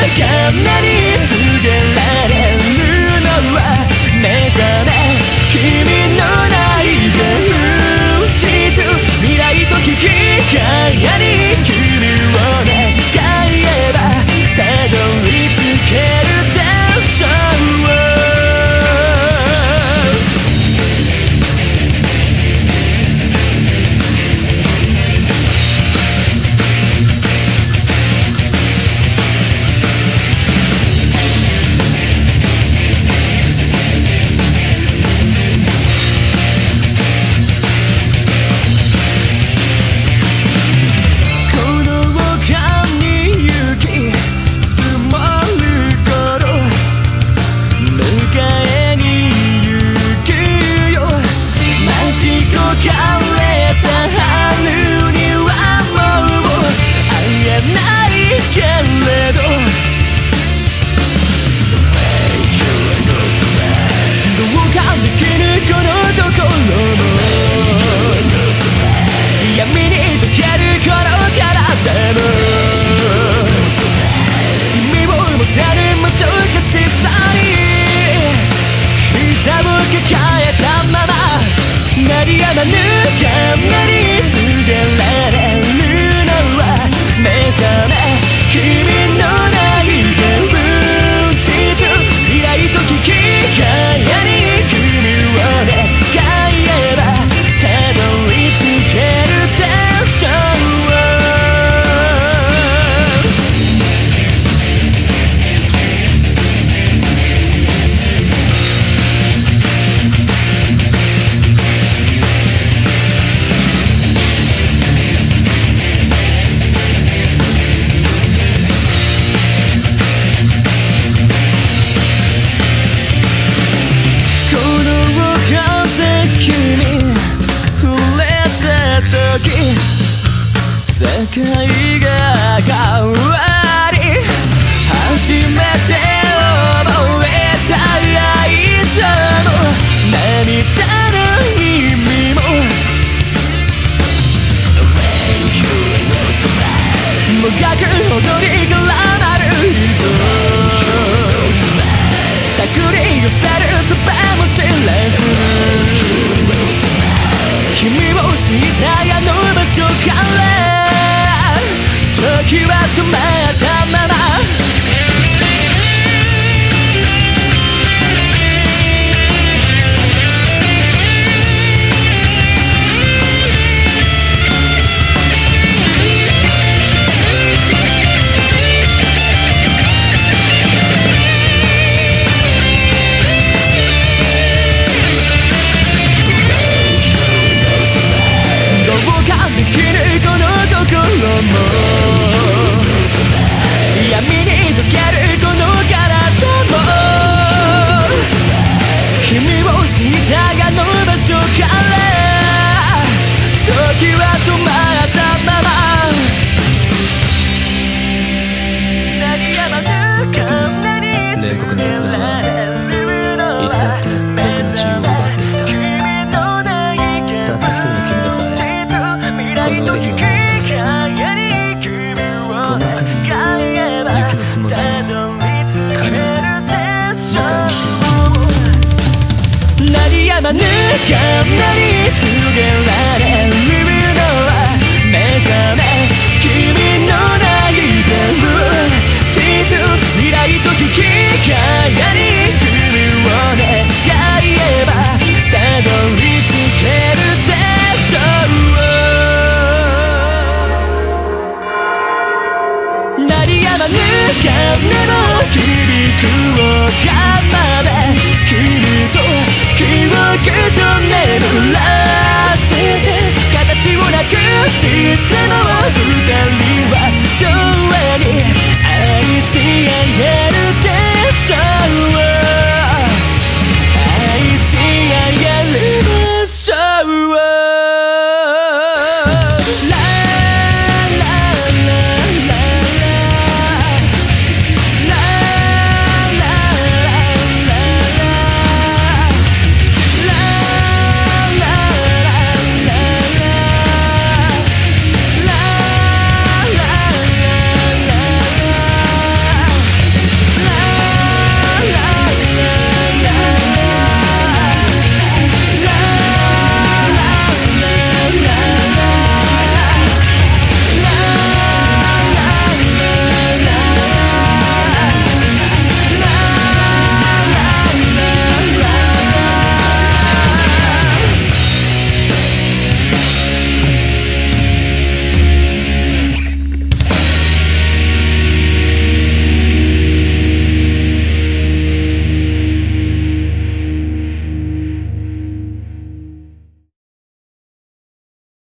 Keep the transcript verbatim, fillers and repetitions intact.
かなり告げられるのは目覚め君のない現実未来と引き換えに君を願えばたどり着けるでしょう。鳴りやまぬかなり告げられるのは目覚め君のない現実未来と引き換えに君を願えばたどり着けるでしょう。世界が変わり初めて覚えた愛情も涙の意味ももがくほどに絡まる人たぐり寄せるそばも知らず君を知ったあの場所から時は止まったまま闇に溶けるこの体も君を知ったあの場所から時は止まったまま鳴りやまぬかなり冷酷な決断はいつだって僕の自由を奪っていった。たった一人の君でさえこの腕にはこの丘に雪の積もるのを必ず迎えに行く。 鳴りやまぬかなり告げられるのは目覚め君のない現実未来と引き換えに君を願えばたどり着けるでしょう。鳴りやまぬ鐘の響く